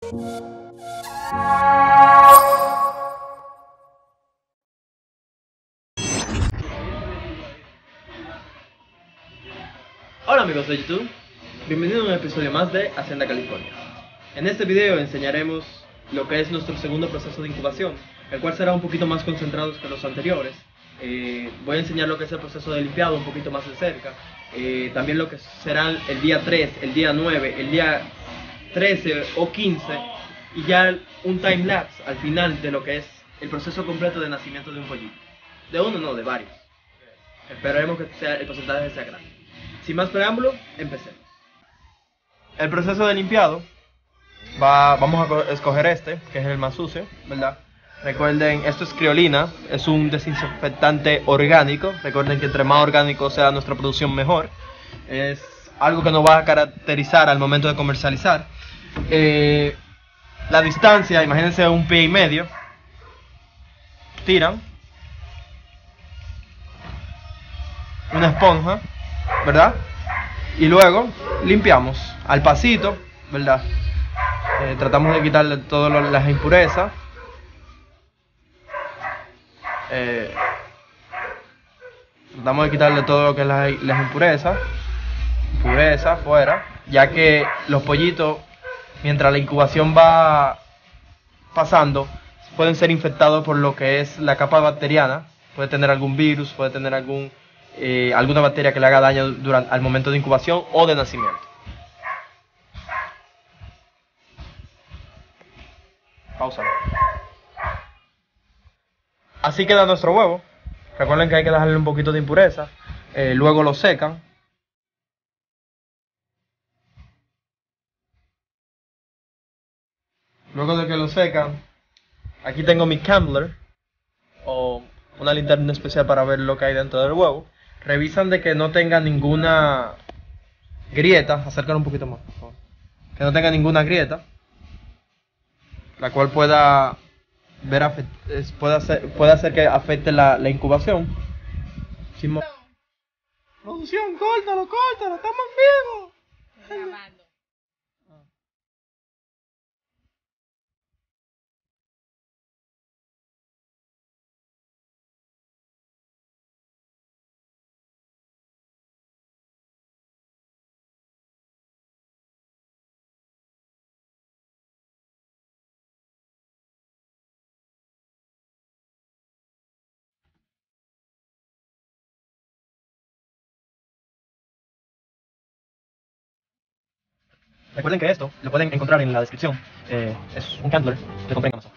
Hola amigos de YouTube, bienvenidos a un episodio más de Hacienda California. En este video enseñaremos lo que es nuestro segundo proceso de incubación, el cual será un poquito más concentrado que los anteriores. Voy a enseñar lo que es el proceso de limpiado un poquito más de cerca, también lo que serán el día 3, el día 9, el día 13 o 15 y ya un time lapse al final de lo que es el proceso completo de nacimiento de un pollito. De uno no, de varios. Esperaremos que el porcentaje sea grande. Sin más preámbulo, empecemos. El proceso de limpiado, vamos a escoger este, que es el más sucio, ¿verdad? Recuerden, esto es criolina, es un desinfectante orgánico. Recuerden que entre más orgánico sea nuestra producción, mejor. Es algo que nos va a caracterizar al momento de comercializar. La distancia, imagínense 1,5 pies. Tiran una esponja, ¿verdad? Y luego limpiamos al pasito, ¿verdad? Tratamos de quitarle todas las impurezas. Tratamos de quitarle todo lo que es las impurezas fuera, ya que los pollitos, mientras la incubación va pasando, pueden ser infectados por lo que es la capa bacteriana. Puede tener algún virus, puede tener alguna bacteria que le haga daño al momento de incubación o de nacimiento. Pausa. Así queda nuestro huevo. Recuerden que hay que dejarle un poquito de impureza. Luego lo secan. Luego de que lo secan, aquí tengo mi Candler o una linterna especial para ver lo que hay dentro del huevo. Revisan de que no tenga ninguna grieta. Acércalo un poquito más, por favor. Que no tenga ninguna grieta, la cual pueda hacer que afecte la incubación. Producción, córtalo, estamos en vivo. Grabando. Recuerden que esto lo pueden encontrar en la descripción. Es un Candler que compré en Amazon.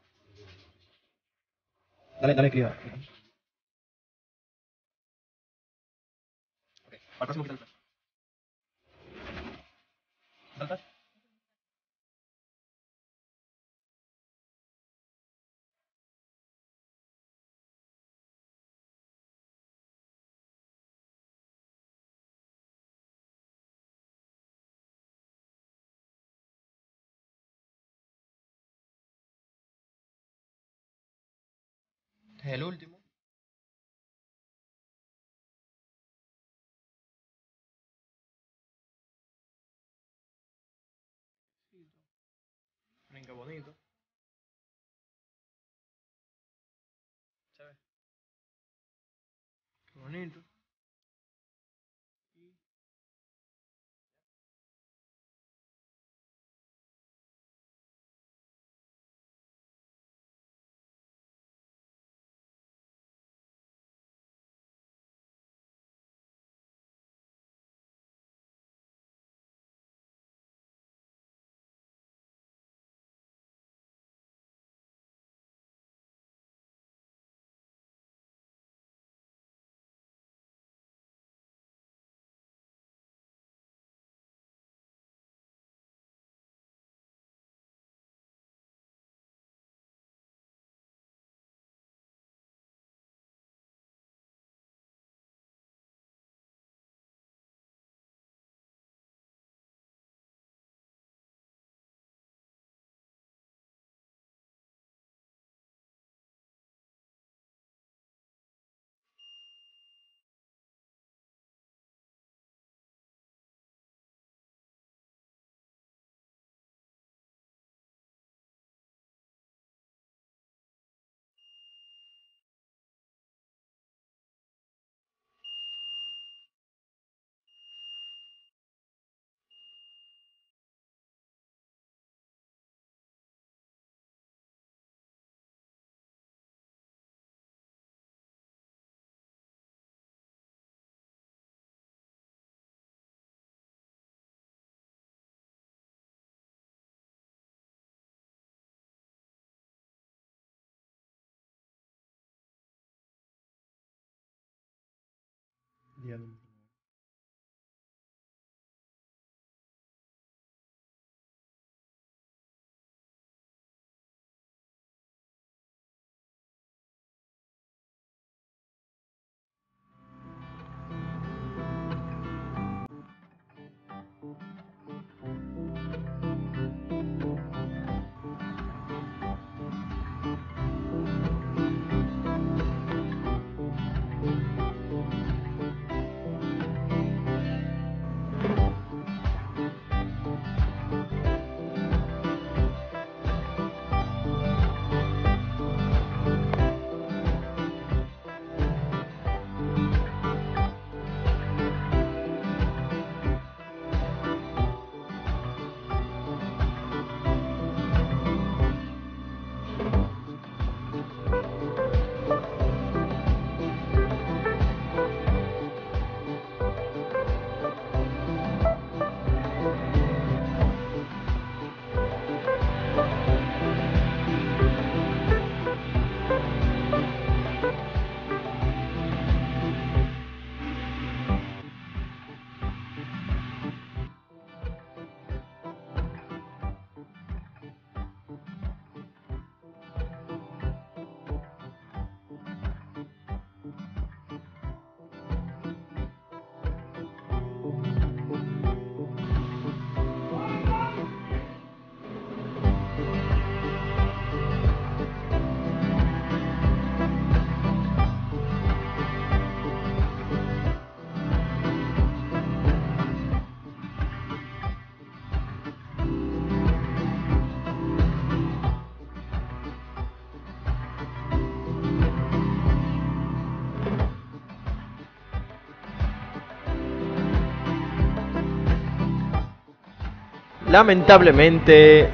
Dale, escriba. Ok, al próximo quita el flash. ¿Quita el flash? Este es el último. Miren qué bonito. Se ve. Qué bonito. Día número 9. Lamentablemente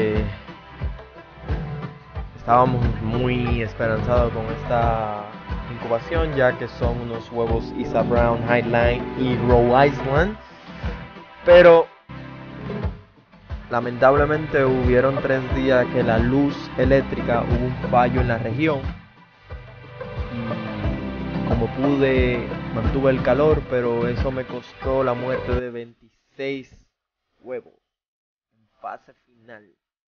estábamos muy esperanzados con esta incubación, ya que son unos huevos Isa Brown, Highline y Rhode Island, pero lamentablemente hubieron 3 días que la luz eléctrica hubo un fallo en la región y como pude mantuve el calor, pero eso me costó la muerte de 26 huevos en fase final.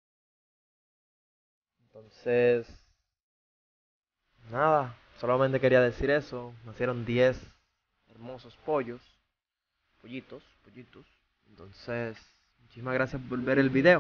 Entonces, nada, solamente quería decir eso. Nacieron 10 hermosos pollitos. Entonces, muchísimas gracias por ver el video.